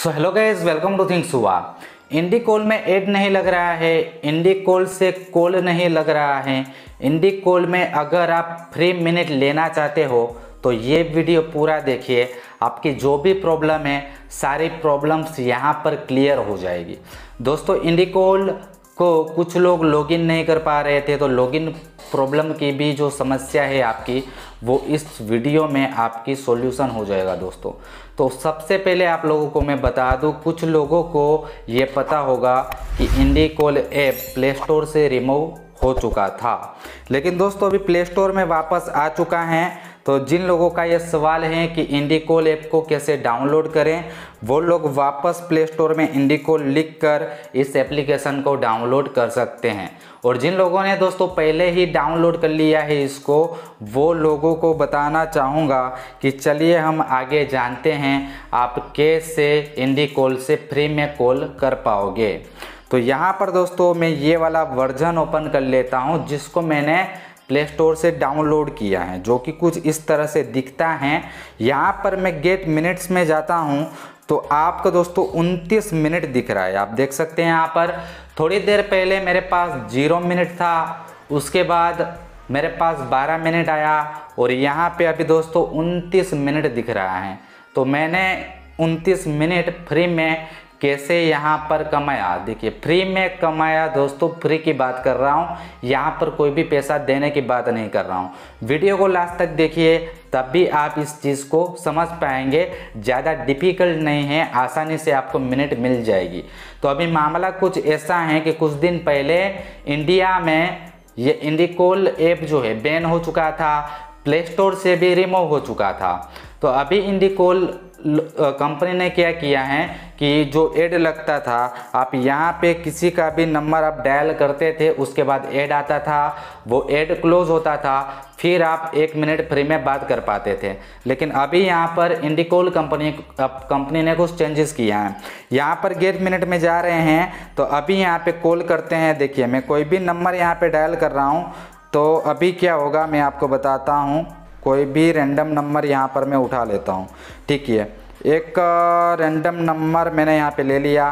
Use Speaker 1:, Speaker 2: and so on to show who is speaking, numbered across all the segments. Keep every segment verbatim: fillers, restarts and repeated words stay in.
Speaker 1: So hello guys, welcome to things हुआ। Indy call में add नहीं लग रहा है, इंडी कॉल से कॉल नहीं लग रहा है। इंडी कॉल में अगर आप फ्री मिनट लेना चाहते हो तो ये वीडियो पूरा देखिए। आपकी जो भी प्रॉब्लम है सारी प्रॉब्लम्स यहाँ पर क्लियर हो जाएगी। दोस्तों, इंडी कॉल को कुछ लोग लॉगिन नहीं कर पा रहे थे, तो लॉगिन प्रॉब्लम की भी जो समस्या है आपकी, वो इस वीडियो में आपकी सॉल्यूशन हो जाएगा दोस्तों। तो सबसे पहले आप लोगों को मैं बता दूं, कुछ लोगों को ये पता होगा कि Indy call app play store से रिमूव हो चुका था, लेकिन दोस्तों अभी प्ले स्टोर में वापस आ चुका है। तो जिन लोगों का ये सवाल है कि इंडी कॉल ऐप को कैसे डाउनलोड करें, वो लोग वापस प्ले स्टोर में इंडी कॉल लिख कर इस एप्लीकेशन को डाउनलोड कर सकते हैं। और जिन लोगों ने दोस्तों पहले ही डाउनलोड कर लिया है इसको, वो लोगों को बताना चाहूँगा कि चलिए हम आगे जानते हैं आप कैसे इंडी कॉल से फ्री में कॉल कर पाओगे। तो यहाँ पर दोस्तों मैं ये वाला वर्जन ओपन कर लेता हूँ जिसको मैंने प्ले स्टोर से डाउनलोड किया है, जो कि कुछ इस तरह से दिखता है। यहाँ पर मैं गेट मिनट्स में जाता हूँ तो आपको दोस्तों उनतीस मिनट दिख रहा है। आप देख सकते हैं यहाँ पर थोड़ी देर पहले मेरे पास जीरो मिनट था, उसके बाद मेरे पास बारह मिनट आया और यहाँ पे अभी दोस्तों उनतीस मिनट दिख रहा है। तो मैंने उनतीस मिनट फ्री में कैसे यहाँ पर कमाया, देखिए फ्री में कमाया दोस्तों। फ्री की बात कर रहा हूँ, यहाँ पर कोई भी पैसा देने की बात नहीं कर रहा हूँ। वीडियो को लास्ट तक देखिए, तब भी आप इस चीज़ को समझ पाएंगे। ज़्यादा डिफ़िकल्ट नहीं है, आसानी से आपको मिनट मिल जाएगी। तो अभी मामला कुछ ऐसा है कि कुछ दिन पहले इंडिया में ये इंडी कॉल ऐप जो है बैन हो चुका था, प्ले स्टोर से भी रिमूव हो चुका था। तो अभी इंडी कॉल कंपनी ने क्या किया है कि जो ऐड लगता था, आप यहाँ पे किसी का भी नंबर आप डायल करते थे, उसके बाद ऐड आता था, वो ऐड क्लोज होता था, फिर आप एक मिनट फ्री में बात कर पाते थे। लेकिन अभी यहाँ पर इंडी कॉल कंपनी कंपनी ने कुछ चेंजेस किया है। यहाँ पर गेट मिनट में जा रहे हैं तो अभी यहाँ पे कॉल करते हैं। देखिए मैं कोई भी नंबर यहाँ पे डायल कर रहा हूँ, तो अभी क्या होगा मैं आपको बताता हूँ। कोई भी रैंडम नंबर यहाँ पर मैं उठा लेता हूँ, ठीक है। एक रैंडम नंबर मैंने यहाँ पे ले लिया,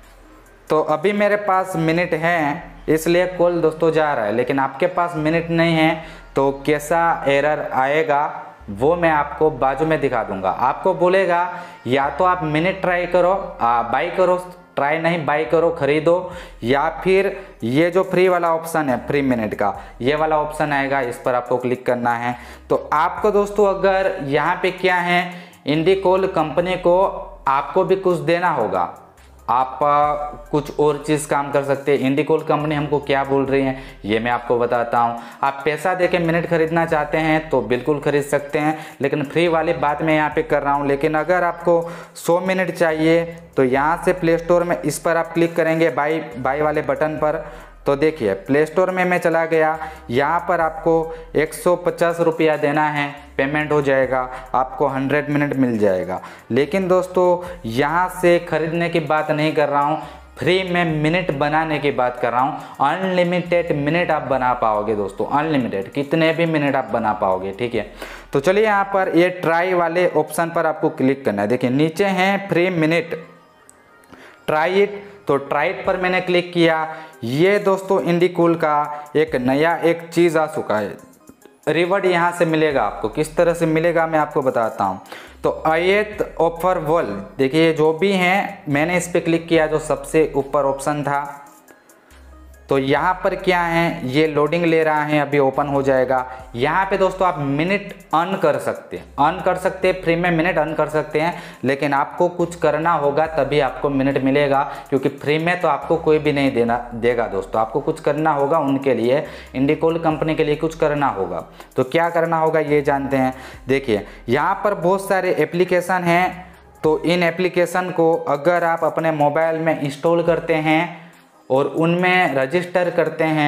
Speaker 1: तो अभी मेरे पास मिनट हैं इसलिए कॉल दोस्तों जा रहा है। लेकिन आपके पास मिनट नहीं है तो कैसा एरर आएगा वो मैं आपको बाजू में दिखा दूंगा। आपको बोलेगा या तो आप मिनट ट्राई करो, बाई करो, ट्राई नहीं बाई करो, खरीदो, या फिर ये जो फ्री वाला ऑप्शन है फ्री मिनट का, ये वाला ऑप्शन आएगा, इस पर आपको क्लिक करना है। तो आपको दोस्तों अगर यहाँ पे क्या है, इंडी कॉल कंपनी को आपको भी कुछ देना होगा, आप कुछ और चीज़ काम कर सकते हैं। इंडी कॉल कंपनी हमको क्या बोल रही है ये मैं आपको बताता हूँ। आप पैसा देके मिनट खरीदना चाहते हैं तो बिल्कुल खरीद सकते हैं, लेकिन फ्री वाली बात मैं यहाँ पे कर रहा हूँ। लेकिन अगर आपको सौ मिनट चाहिए तो यहाँ से प्ले स्टोर में इस पर आप क्लिक करेंगे बाई बाई वाले बटन पर। तो देखिए प्ले स्टोर में मैं चला गया, यहाँ पर आपको एक सौ पचास रुपया देना है, पेमेंट हो जाएगा, आपको सौ मिनट मिल जाएगा। लेकिन दोस्तों यहाँ से खरीदने की बात नहीं कर रहा हूँ, फ्री में मिनट बनाने की बात कर रहा हूँ। अनलिमिटेड मिनट आप बना पाओगे दोस्तों, अनलिमिटेड कितने भी मिनट आप बना पाओगे, ठीक है। तो चलिए यहाँ पर ये ट्राई वाले ऑप्शन पर आपको क्लिक करना है। देखिए नीचे हैं फ्री मिनट, ट्राई इट, तो ट्राई इट पर मैंने क्लिक किया। ये दोस्तों इंडी कॉल का एक नया एक चीज़ आ चुका है, रिवॉर्ड यहाँ से मिलेगा आपको। किस तरह से मिलेगा मैं आपको बताता हूँ। तो आयत ऑफर वॉल, देखिए जो भी हैं, मैंने इस पर क्लिक किया जो सबसे ऊपर ऑप्शन था। तो यहाँ पर क्या है, ये लोडिंग ले रहा है, अभी ओपन हो जाएगा। यहाँ पे दोस्तों आप मिनट अर्न कर सकते हैं, अर्न कर सकते हैं, फ्री में मिनट अर्न कर सकते हैं, लेकिन आपको कुछ करना होगा तभी आपको मिनट मिलेगा, क्योंकि फ्री में तो आपको कोई भी नहीं देना देगा दोस्तों। आपको कुछ करना होगा, उनके लिए इंडी कॉल कंपनी के लिए कुछ करना होगा। तो क्या करना होगा ये जानते हैं। देखिए यहाँ पर बहुत सारे एप्लीकेशन हैं, तो इन एप्लीकेशन को अगर आप अपने मोबाइल में इंस्टॉल करते हैं और उनमें रजिस्टर करते हैं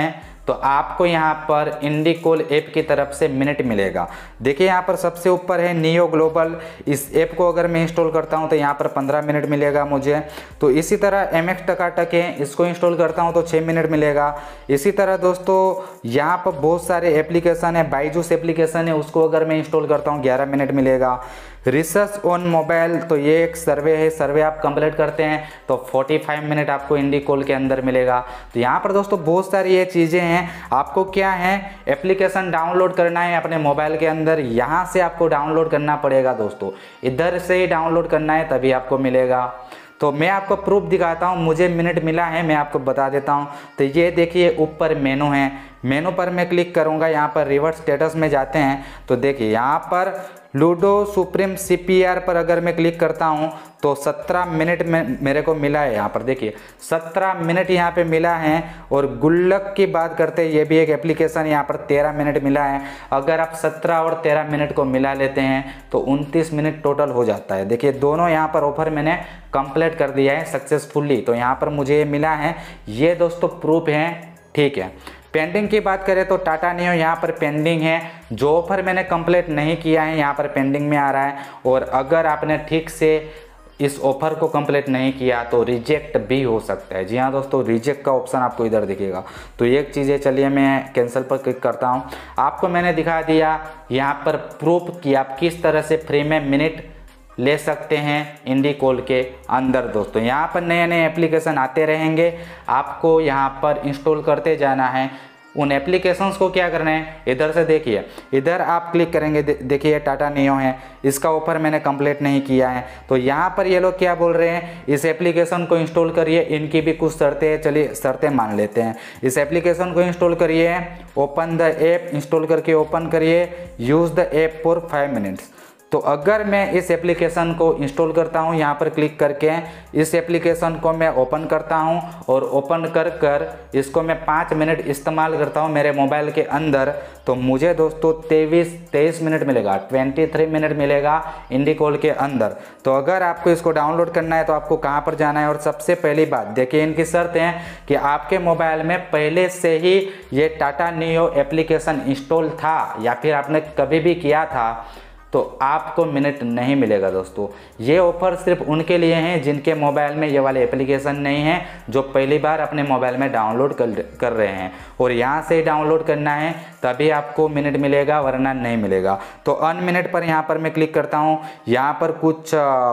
Speaker 1: तो आपको यहाँ पर इंडिकॉल ऐप की तरफ से मिनट मिलेगा। देखिए यहाँ पर सबसे ऊपर है नियो ग्लोबल। इस ऐप को अगर मैं इंस्टॉल करता हूँ तो यहाँ पर पंद्रह मिनट मिलेगा मुझे। तो इसी तरह एम एक्स टकाटक है, इसको इंस्टॉल करता हूँ तो छः मिनट मिलेगा। इसी तरह दोस्तों यहाँ पर बहुत सारे एप्लीकेशन है, बाईजूस एप्लीकेशन है, उसको अगर मैं इंस्टॉल करता हूँ ग्यारह मिनट मिलेगा। रिसर्च ऑन मोबाइल, तो ये एक सर्वे है, सर्वे आप कंप्लीट करते हैं तो पैंतालीस मिनट आपको इंडिकॉल के अंदर मिलेगा। तो यहाँ पर दोस्तों बहुत सारी ये चीज़ें हैं। आपको क्या है, एप्लीकेशन डाउनलोड करना है अपने मोबाइल के अंदर, यहाँ से आपको डाउनलोड करना पड़ेगा दोस्तों, इधर से ही डाउनलोड करना है तभी आपको मिलेगा। तो मैं आपको प्रूफ दिखाता हूँ, मुझे मिनट मिला है, मैं आपको बता देता हूँ। तो ये देखिए ऊपर मेनू है, मेनू पर मैं क्लिक करूँगा, यहाँ पर रिवर्स स्टेटस में जाते हैं तो देखिए यहाँ पर लूडो सुप्रीम सीपीआर पर अगर मैं क्लिक करता हूँ तो सत्रह मिनट में मेरे को मिला है। यहाँ पर देखिए सत्रह मिनट यहाँ पे मिला है। और गुल्लक की बात करते हैं, ये भी एक एप्लीकेशन, यहाँ पर तेरह मिनट मिला है। अगर आप सत्रह और तेरह मिनट को मिला लेते हैं तो उनतीस मिनट टोटल हो जाता है। देखिए दोनों यहाँ पर ऑफर मैंने कंप्लीट कर दिया है सक्सेसफुली, तो यहाँ पर मुझे मिला है। ये दोस्तों प्रूफ है, ठीक है। पेंडिंग की बात करें तो टाटा नियो यहाँ पर पेंडिंग है, जो ऑफर मैंने कंप्लीट नहीं किया है यहाँ पर पेंडिंग में आ रहा है। और अगर आपने ठीक से इस ऑफर को कंप्लीट नहीं किया तो रिजेक्ट भी हो सकता है। जी हाँ दोस्तों, रिजेक्ट का ऑप्शन आपको इधर दिखेगा। तो एक चीज़ है, चलिए मैं कैंसिल पर क्लिक करता हूँ। आपको मैंने दिखा दिया यहाँ पर प्रूफ कि आप किस तरह से फ्री में मिनट ले सकते हैं इंडिकॉल के अंदर। दोस्तों यहाँ पर नए नए एप्लीकेशन आते रहेंगे, आपको यहाँ पर इंस्टॉल करते जाना है। उन एप्लीकेशंस को क्या करना है, इधर से देखिए, इधर आप क्लिक करेंगे, दे, देखिए टाटा नियो है, इसका ऑफर मैंने कंप्लीट नहीं किया है। तो यहाँ पर ये लोग क्या बोल रहे हैं, इस एप्लीकेशन को इंस्टॉल करिए, इनकी भी कुछ शर्तें हैं, चलिए शर्तें मान लेते हैं। इस एप्लीकेशन को इंस्टॉल करिए, ओपन द ऐप, इंस्टॉल करके ओपन करिए, use the app for five minutes. तो अगर मैं इस एप्लीकेशन को इंस्टॉल करता हूं, यहाँ पर क्लिक करके इस एप्लीकेशन को मैं ओपन करता हूं और ओपन कर कर इसको मैं पाँच मिनट इस्तेमाल करता हूं मेरे मोबाइल के अंदर, तो मुझे दोस्तों तेईस तेईस मिनट मिलेगा, तेईस मिनट मिलेगा इंडिकॉल के अंदर। तो अगर आपको इसको डाउनलोड करना है तो आपको कहाँ पर जाना है, और सबसे पहली बात देखिए इनकी शर्त है कि आपके मोबाइल में पहले से ही ये टाटा नियो एप्लीकेशन इंस्टॉल था या फिर आपने कभी भी किया था तो आपको मिनट नहीं मिलेगा। दोस्तों ये ऑफर सिर्फ उनके लिए हैं जिनके मोबाइल में ये वाले एप्लीकेशन नहीं है, जो पहली बार अपने मोबाइल में डाउनलोड कर कर रहे हैं। और यहाँ से डाउनलोड करना है तभी आपको मिनट मिलेगा, वरना नहीं मिलेगा। तो अन मिनट पर यहाँ पर मैं क्लिक करता हूँ, यहाँ पर कुछ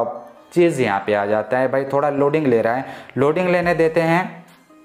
Speaker 1: चीज़ यहाँ पे आ जाता है, भाई थोड़ा लोडिंग ले रहा है, लोडिंग लेने देते हैं।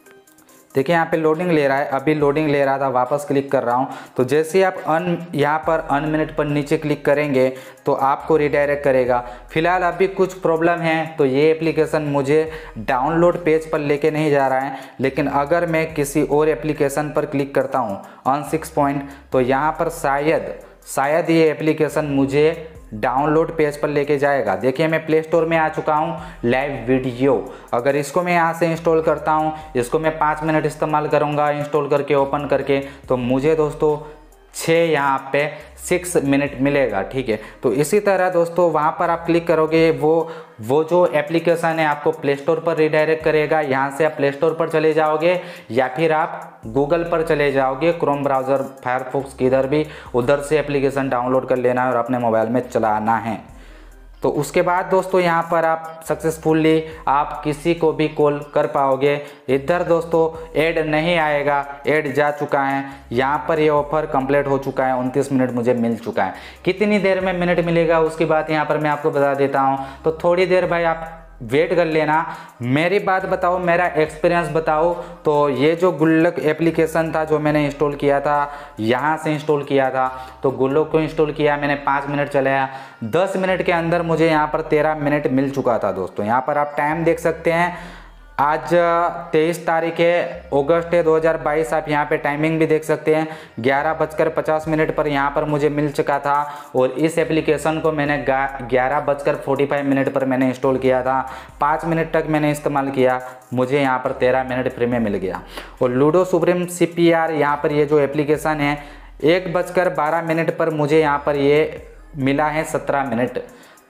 Speaker 1: देखिए यहाँ पे लोडिंग ले रहा है, अभी लोडिंग ले रहा था, वापस क्लिक कर रहा हूँ। तो जैसे ही आप अन यहाँ पर अन मिनट पर नीचे क्लिक करेंगे तो आपको रिडायरेक्ट करेगा। फिलहाल अभी कुछ प्रॉब्लम है तो ये एप्लीकेशन मुझे डाउनलोड पेज पर लेके नहीं जा रहा है, लेकिन अगर मैं किसी और एप्लीकेशन पर क्लिक करता हूँ ऑन सिक्स पॉइंट तो यहाँ पर शायद शायद ये एप्लीकेशन मुझे डाउनलोड पेज पर लेके जाएगा। देखिए मैं प्ले स्टोर में आ चुका हूँ, लाइव वीडियो, अगर इसको मैं यहाँ से इंस्टॉल करता हूँ, इसको मैं पाँच मिनट इस्तेमाल करूँगा इंस्टॉल करके ओपन करके, तो मुझे दोस्तों छः यहाँ पे सिक्स मिनट मिलेगा। ठीक है, तो इसी तरह दोस्तों वहाँ पर आप क्लिक करोगे, वो वो जो एप्लीकेशन है आपको प्ले स्टोर पर रिडायरेक्ट करेगा। यहाँ से आप प्ले स्टोर पर चले जाओगे या फिर आप गूगल पर चले जाओगे, क्रोम ब्राउज़र, फायरफॉक्स, किधर भी, उधर से एप्लीकेशन डाउनलोड कर लेना है और अपने मोबाइल में चलाना है। तो उसके बाद दोस्तों यहाँ पर आप सक्सेसफुली आप किसी को भी कॉल कर पाओगे। इधर दोस्तों ऐड नहीं आएगा, ऐड जा चुका है। यहाँ पर ये ऑफर कंप्लीट हो चुका है, उनतीस मिनट मुझे मिल चुका है। कितनी देर में मिनट मिलेगा उसकी बात यहाँ पर मैं आपको बता देता हूँ। तो थोड़ी देर भाई आप वेट कर लेना, मेरी बात बताओ, मेरा एक्सपीरियंस बताओ। तो ये जो गुल्लक एप्लीकेशन था जो मैंने इंस्टॉल किया था, यहाँ से इंस्टॉल किया था, तो गुल्लक को इंस्टॉल किया मैंने, पाँच मिनट चलाया, दस मिनट के अंदर मुझे यहाँ पर तेरह मिनट मिल चुका था। दोस्तों यहाँ पर आप टाइम देख सकते हैं, आज तेईस तारीख है अगस्त है दो हज़ार बाईस। आप यहाँ पे टाइमिंग भी देख सकते हैं, ग्यारह बजकर पचास मिनट पर यहाँ पर मुझे मिल चुका था। और इस एप्लीकेशन को मैंने ग्यारह बजकर फोर्टी फाइव मिनट पर मैंने इंस्टॉल किया था, पाँच मिनट तक मैंने इस्तेमाल किया, मुझे यहाँ पर तेरह मिनट फ्री में मिल गया। और ludo supreme C P R यहाँ पर ये जो एप्लीकेशन है, एक बजकर बारह मिनट पर मुझे यहाँ पर ये मिला है सत्रह मिनट।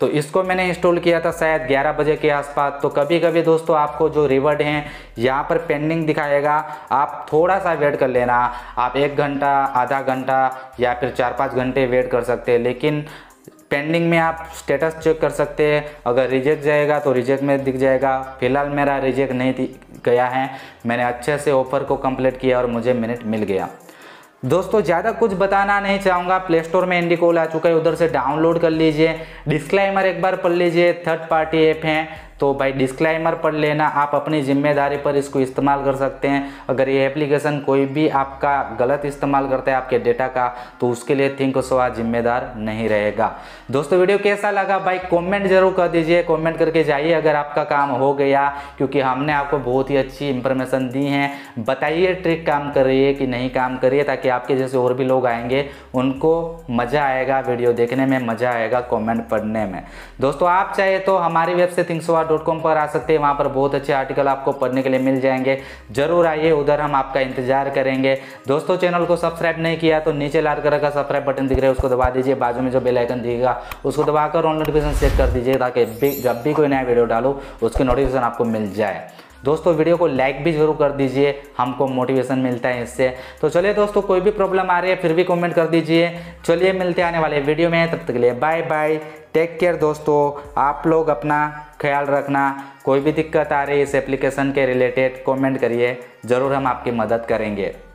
Speaker 1: तो इसको मैंने इंस्टॉल किया था शायद ग्यारह बजे के आसपास। तो कभी कभी दोस्तों आपको जो रिवॉर्ड हैं यहाँ पर पेंडिंग दिखाएगा, आप थोड़ा सा वेट कर लेना। आप एक घंटा, आधा घंटा या फिर चार पाँच घंटे वेट कर सकते हैं, लेकिन पेंडिंग में आप स्टेटस चेक कर सकते हैं। अगर रिजेक्ट जाएगा तो रिजेक्ट में दिख जाएगा। फिलहाल मेरा रिजेक्ट नहीं गया है, मैंने अच्छे से ऑफ़र को कंप्लीट किया और मुझे मिनट मिल गया। दोस्तों ज़्यादा कुछ बताना नहीं चाहूँगा, प्ले स्टोर में इंडिकॉल आ चुका है, उधर से डाउनलोड कर लीजिए। डिस्क्लेमर एक बार पढ़ लीजिए, थर्ड पार्टी ऐप हैं तो भाई डिस्क्लेमर पढ़ लेना, आप अपनी जिम्मेदारी पर इसको इस्तेमाल कर सकते हैं। अगर ये एप्लीकेशन कोई भी आपका गलत इस्तेमाल करता है आपके डेटा का, तो उसके लिए थिंकस्वा जिम्मेदार नहीं रहेगा। दोस्तों वीडियो कैसा लगा भाई कमेंट जरूर कर दीजिए, कमेंट करके जाइए अगर आपका काम हो गया, क्योंकि हमने आपको बहुत ही अच्छी इंफॉर्मेशन दी है। बताइए ट्रिक काम कर रही है कि नहीं काम कर रही है, ताकि आपके जैसे और भी लोग आएंगे, उनको मज़ा आएगा, वीडियो देखने में मज़ा आएगा, कॉमेंट पढ़ने में। दोस्तों आप चाहे तो हमारी वेबसाइट थिंकस्वा डॉट कॉम पर आ सकते हैं, वहाँ पर बहुत अच्छे आर्टिकल आपको पढ़ने के लिए मिल जाएंगे। जरूर आइए, उधर हम आपका इंतजार करेंगे। दोस्तों चैनल को सब्सक्राइब नहीं किया तो नीचे लाल कलर का सब्सक्राइब बटन दिख रहा है, उसको दबा दीजिए। बाजू में जो बेल आइकन दिखेगा उसको दबाकर ऑल नोटिफिकेशन सेट कर दीजिए, ताकि जब भी कोई नया वीडियो डालो उसकी नोटिफिकेशन आपको मिल जाए। दोस्तों वीडियो को लाइक भी जरूर कर दीजिए, हमको मोटिवेशन मिलता है इससे। तो चलिए दोस्तों, कोई भी प्रॉब्लम आ रही है फिर भी कमेंट कर दीजिए। चलिए मिलते हैं आने वाले वीडियो में, तब तक के लिए बाय बाय, टेक केयर। दोस्तों आप लोग अपना ख्याल रखना, कोई भी दिक्कत आ रही है इस एप्लीकेशन के रिलेटेड कमेंट करिए, ज़रूर हम आपकी मदद करेंगे।